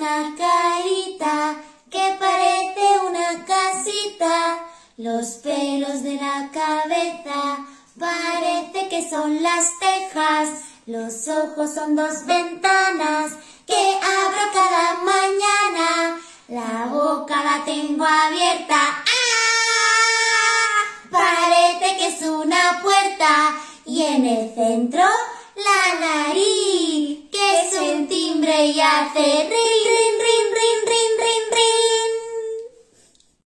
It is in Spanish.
una carita que parece una casita. Los pelos de la cabeza parece que son las tejas. Los ojos son dos ventanas que abro cada mañana. La boca la tengo abierta. ¡Ah! Parece que es una puerta. Y en el centro, la nariz, que es un timbre y hace ri, ri,